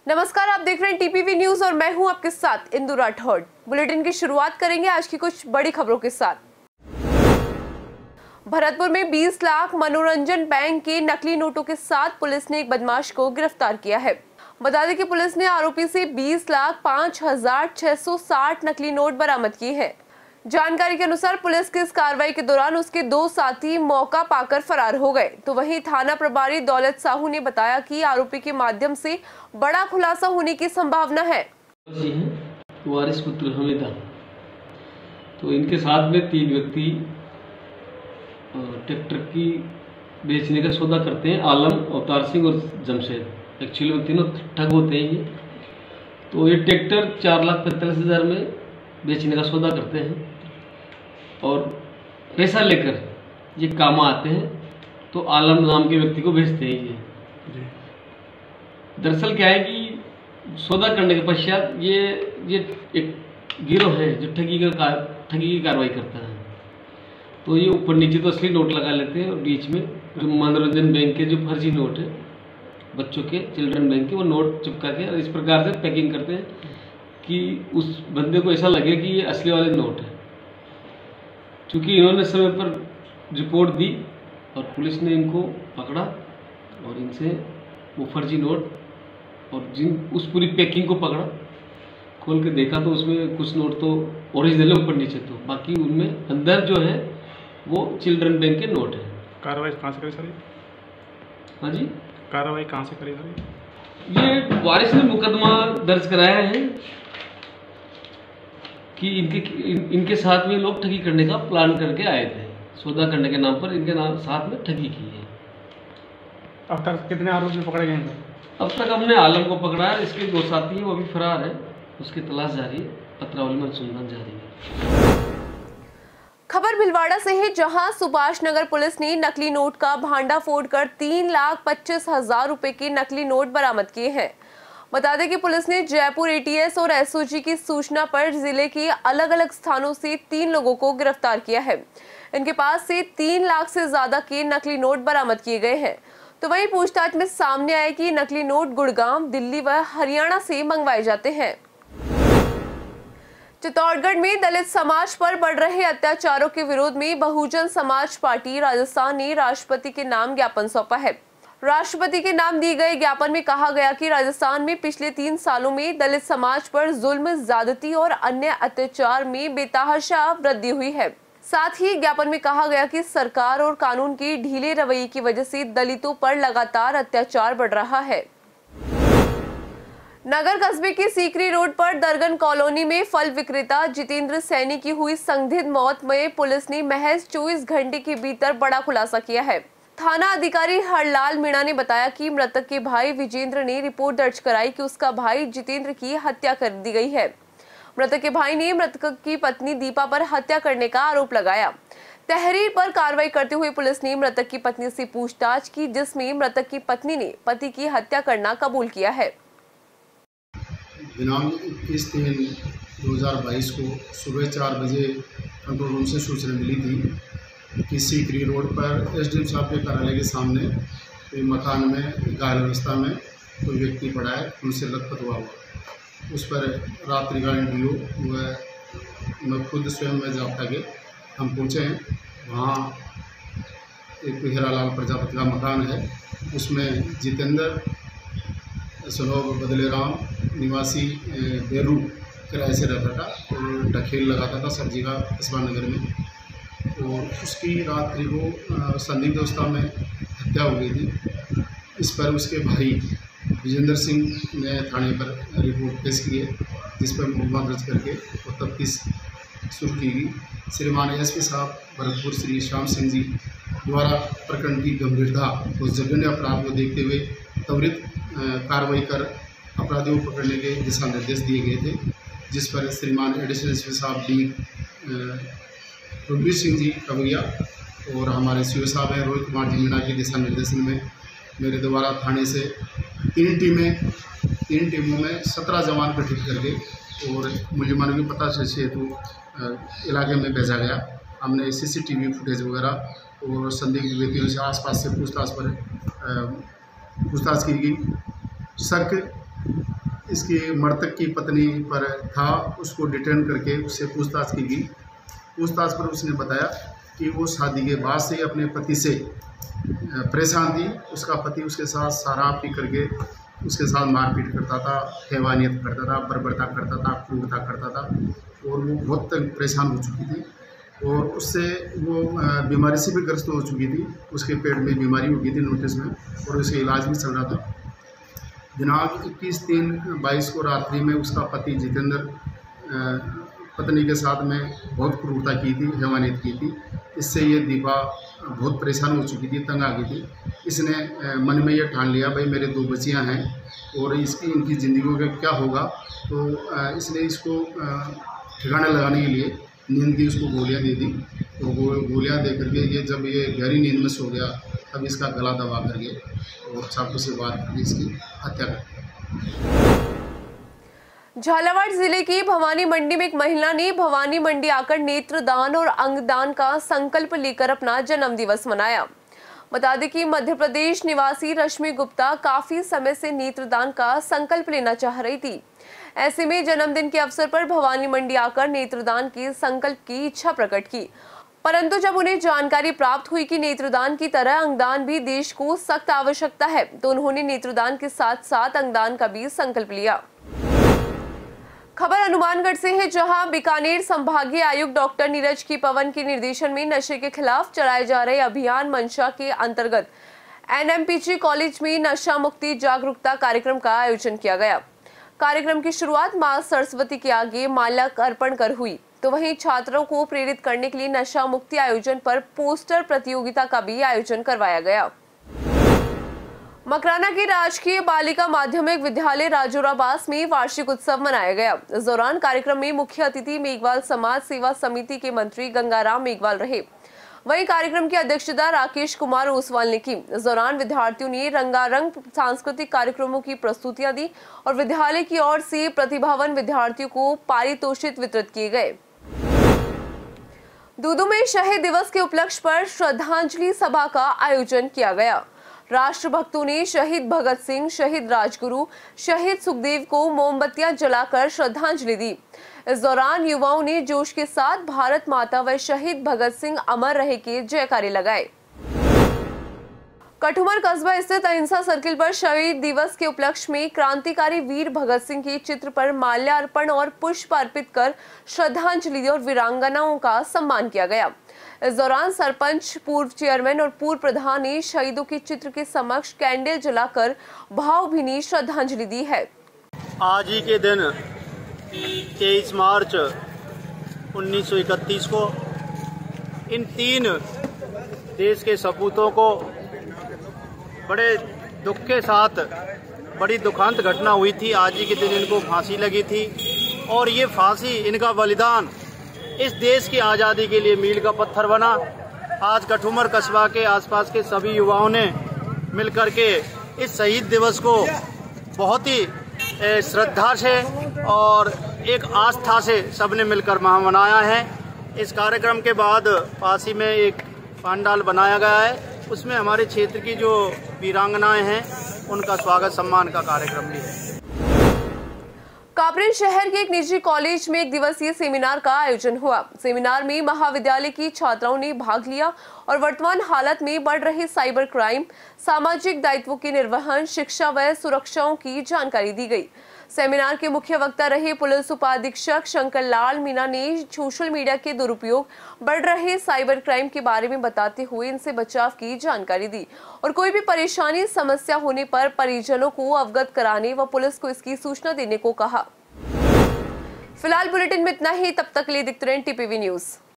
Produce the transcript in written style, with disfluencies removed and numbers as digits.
नमस्कार, आप देख रहे हैं टीपीवी न्यूज और मैं हूं आपके साथ इंदु राठौड़। बुलेटिन की शुरुआत करेंगे आज की कुछ बड़ी खबरों के साथ। भरतपुर में 20 लाख मनोरंजन बैंक के नकली नोटों के साथ पुलिस ने एक बदमाश को गिरफ्तार किया है। बता दें कि पुलिस ने आरोपी से 20,05,660 नकली नोट बरामद किए हैं। जानकारी के अनुसार पुलिस की इस कार्रवाई के दौरान उसके 2 साथी मौका पाकर फरार हो गए। तो वहीं थाना प्रभारी दौलत साहू ने बताया कि आरोपी के माध्यम से बड़ा खुलासा होने की संभावना है। वारिस पुत्र हमीदा, तो इनके साथ में 3 व्यक्ति ट्रैक्टर की बेचने का सौदा करते हैं। आलम, अवतार सिंह और जमशेद। एक्चुअली में तीनों ठग होते हैं ये। तो ये ट्रैक्टर 4,45,000 में बेचने का सौदा करते हैं और पैसा लेकर ये काम आते हैं। तो आलम नाम के व्यक्ति को भेजते हैं ये। दरअसल क्या है कि सौदा करने के पश्चात ये एक गिरोह है जो ठगी की कार्रवाई करता है। तो ये ऊपर नीचे तो असली नोट लगा लेते हैं और बीच में जो मनोरंजन बैंक के जो फर्जी नोट है बच्चों के, चिल्ड्रन बैंक के, वो नोट चिपका के और इस प्रकार से पैकिंग करते हैं कि उस बंदे को ऐसा लगे कि ये असली वाले नोट है। क्योंकि इन्होंने समय पर रिपोर्ट दी और पुलिस ने इनको पकड़ा और इनसे वो फर्जी नोट और उस पूरी पैकिंग को पकड़ा। खोल के देखा तो उसमें कुछ नोट तो ओरिजिनल है ऊपर नीचे, तो बाकी उनमें अंदर जो है वो चिल्ड्रन बैंक के नोट है। कार्रवाई कहाँ से करी सर? हाँ जी, कार्रवाई कहाँ से करी सर? ये वारिस ने मुकदमा दर्ज कराया है कि इनके साथ में लोग ठगी करने का प्लान करके आए थे। सौदा करने के नाम पर इनके साथ में ठगी की है। अब तक कितने आरोपी पकड़े गए हैं? अब तक हमने आलम को पकड़ा है, इसके 2 साथी हैं वो भी फरार है, उसकी तलाश जारी है, पत्रावली में अनुसंधान जारी है। खबर भिलवाड़ा से है, जहां सुभाष नगर पुलिस ने नकली नोट का भांडा फोड़कर 3,25,000 रुपए के नकली नोट बरामद किए हैं। बता दें कि पुलिस ने जयपुर एटीएस और एसओजी की सूचना पर जिले के अलग अलग स्थानों से 3 लोगों को गिरफ्तार किया है। इनके पास से 3 लाख से ज्यादा के नकली नोट बरामद किए गए हैं। तो वहीं पूछताछ में सामने आया कि नकली नोट गुड़गांव, दिल्ली व हरियाणा से मंगवाए जाते हैं। चित्तौड़गढ़ में दलित समाज पर बढ़ रहे अत्याचारों के विरोध में बहुजन समाज पार्टी राजस्थान ने राष्ट्रपति के नाम ज्ञापन सौंपा है। राष्ट्रपति के नाम दिए गए ज्ञापन में कहा गया कि राजस्थान में पिछले 3 सालों में दलित समाज पर जुल्म, ज्यादती और अन्य अत्याचार में बेतहाशा वृद्धि हुई है। साथ ही ज्ञापन में कहा गया कि सरकार और कानून के ढीले रवैये की वजह से दलितों पर लगातार अत्याचार बढ़ रहा है। नगर कस्बे के सीकरी रोड पर दरगन कॉलोनी में फल विक्रेता जितेंद्र सैनी की हुई संदिग्ध मौत में पुलिस ने महज 24 घंटे के भीतर बड़ा खुलासा किया है। थाना अधिकारी हरलाल मीणा ने बताया कि मृतक के भाई विजेंद्र ने रिपोर्ट दर्ज कराई कि उसका भाई जितेंद्र की हत्या कर दी गई है। मृतक के भाई ने मृतक की पत्नी दीपा पर हत्या करने का आरोप लगाया। तहरीर पर कार्रवाई करते हुए पुलिस ने मृतक की पत्नी से पूछताछ की, जिसमें मृतक की पत्नी ने पति की हत्या करना कबूल किया है। दिनांक 21/3/2022 को सुबह 4 बजे कंट्रोल रूम से सूचना मिली थी कि सीकरी रोड पर एसडीएम साहब के कार्यालय के सामने मकान में घायल अवस्था में कोई व्यक्ति पड़ा है, उनसे लथपथ हुआ। उस पर रात्रिकालीन डीओ व मैं खुद स्वयं में जाप्ता के हम पहुँचे हैं। वहाँ एक हीरालाल प्रजापति का मकान है, उसमें जितेंद्र सनोब बदलेराम निवासी बेरू किराए से रहता था और ढकेल लगाता था सब्जी का कस्बा नगर में। और उसकी रात्रि को संदिग्ध अवस्था में हत्या हो गई थी। इस पर उसके भाई विजेंद्र सिंह ने थाने पर रिपोर्ट पेश की है, जिस पर मुकदमा दर्ज करके और तफ्तीश शुरू की गई। श्रीमान एसपी साहब भरतपुर श्री श्याम सिंह जी द्वारा प्रकरण की गंभीरता और जघन्य अपराध को देखते हुए त्वरित कार्रवाई कर अपराधियों को पकड़ने के दिशा निर्देश दिए गए थे, जिस पर श्रीमान एडिशनल एसपी साहब डी रघुवीर सिंह जी कवैया और हमारे सीओ साहब हैं रोहित कुमार जी मीणा के दिशा निर्देशन में मेरे द्वारा थाने से 3 टीमों में 17 जवान गठित करके और मुलजिमानों की पता हेतु इलाके में भेजा गया। हमने सीसीटीवी फुटेज वगैरह और संदिग्ध व्यक्तियों से आसपास से पूछताछ की गई। शक इसकी मृतक की पत्नी पर था, उसको डिटेन करके उससे पूछताछ की गई। पूछताछ पर उसने बताया कि वो शादी के बाद से अपने पति से परेशान थी। उसका पति उसके साथ शराब पी करके उसके साथ मारपीट करता था, हैवानियत करता था, बर्बरता करता था, क्रूरता करता था और वो बहुत परेशान हो चुकी थी और उससे वो बीमारी से भी ग्रस्त हो चुकी थी। उसके पेट में बीमारी हो गई थी नोटिस में और उसका इलाज भी चल रहा था। दिनांक 21/3/22 को रात्रि में उसका पति जितेंद्र पत्नी के साथ में बहुत क्रूरता की थी, हैवानियत की थी। इससे ये दीपा बहुत परेशान हो चुकी थी, तंग आ गई थी। इसने मन में ये ठान लिया भाई मेरे 2 बच्चियां हैं और इनकी ज़िंदगी का क्या होगा, तो इसने इसको ठिकाना लगाने के लिए नींद की उसको गोलियां दे दी। तो गोलियां दे करके जब ये गहरी नींद में सो गया तब इसका गला दबा करके और चाकू से वार करके इसकी हत्या कर दी। झालावाड़ जिले की भवानी मंडी में एक महिला ने भवानी मंडी आकर नेत्रदान और अंगदान का संकल्प लेकर अपना जन्मदिवस मनाया। बता दें कि मध्य प्रदेश निवासी रश्मि गुप्ता काफी समय से नेत्रदान का संकल्प लेना चाह रही थी। ऐसे में जन्मदिन के अवसर पर भवानी मंडी आकर नेत्रदान के संकल्प की इच्छा प्रकट की, परंतु जब उन्हें जानकारी प्राप्त हुई कि नेत्रदान की तरह अंगदान भी देश को सख्त आवश्यकता है, तो उन्होंने नेत्रदान के साथ साथ अंगदान का भी संकल्प लिया। खबर हनुमानगढ़ से है, जहां बीकानेर संभागीय आयुक्त डॉक्टर नीरज की पवन के निर्देशन में नशे के खिलाफ चलाए जा रहे अभियान मंशा के अंतर्गत NMPG कॉलेज में नशा मुक्ति जागरूकता कार्यक्रम का आयोजन किया गया। कार्यक्रम की शुरुआत मां सरस्वती के आगे माल्यार्पण अर्पण कर हुई, तो वहीं छात्रों को प्रेरित करने के लिए नशा मुक्ति आयोजन पर पोस्टर प्रतियोगिता का भी आयोजन करवाया गया। मकराना के राजकीय बालिका माध्यमिक विद्यालय राजौराबास में वार्षिक उत्सव मनाया गया। इस दौरान कार्यक्रम में मुख्य अतिथि मेघवाल समाज सेवा समिति के मंत्री गंगाराम मेघवाल रहे। वहीं कार्यक्रम की अध्यक्षता राकेश कुमार ओसवाल ने की। इस दौरान विद्यार्थियों ने रंगारंग सांस्कृतिक कार्यक्रमों की प्रस्तुतियां दी और विद्यालय की ओर से प्रतिभावान विद्यार्थियों को पारितोषिक वितरित किए गए। दूदू में शहीद दिवस के उपलक्ष्य पर श्रद्धांजलि सभा का आयोजन किया गया। राष्ट्रभक्तों ने शहीद भगत सिंह, शहीद राजगुरु, शहीद सुखदेव को मोमबत्तियां जलाकर श्रद्धांजलि दी। इस दौरान युवाओं ने जोश के साथ भारत माता व शहीद भगत सिंह अमर रहे के जयकारे लगाए। कठुमर कस्बा स्थित अहिंसा सर्किल पर शहीद दिवस के उपलक्ष्य में क्रांतिकारी वीर भगत सिंह के चित्र पर माल्यार्पण और पुष्प अर्पित कर श्रद्धांजलि और वीरांगनाओं का सम्मान किया गया। इस दौरान सरपंच, पूर्व चेयरमैन और पूर्व प्रधान ने शहीदों के चित्र के समक्ष कैंडल जलाकर भावभीनी श्रद्धांजलि दी है। आज ही के दिन 23 मार्च 1931 को इन 3 देश के सपूतों को बड़े दुख के साथ बड़ी दुखांत घटना हुई थी। आज ही के दिन इनको फांसी लगी थी और ये फांसी, इनका बलिदान इस देश की आज़ादी के लिए मील का पत्थर बना। आज कठुमर कस्बा के आसपास के सभी युवाओं ने मिलकर के इस शहीद दिवस को बहुत ही श्रद्धा से और एक आस्था से सबने मिलकर मनाया है। इस कार्यक्रम के बाद पासी में एक पंडाल बनाया गया है, उसमें हमारे क्षेत्र की जो वीरांगनाएं हैं उनका स्वागत सम्मान का कार्यक्रम भी है। कापरेन शहर के एक निजी कॉलेज में 1 दिवसीय सेमिनार का आयोजन हुआ। सेमिनार में महाविद्यालय की छात्राओं ने भाग लिया और वर्तमान हालत में बढ़ रहे साइबर क्राइम, सामाजिक दायित्वों के निर्वहन, शिक्षा व सुरक्षाओं की जानकारी दी गई। सेमिनार के मुख्य वक्ता रहे पुलिस उपाधीक्षक शंकर लाल मीना ने सोशल मीडिया के दुरुपयोग, बढ़ रहे साइबर क्राइम के बारे में बताते हुए इनसे बचाव की जानकारी दी और कोई भी परेशानी, समस्या होने पर परिजनों को अवगत कराने व पुलिस को इसकी सूचना देने को कहा। फिलहाल बुलेटिन में इतना ही, तब तक के लिए देखते रहें TPV न्यूज।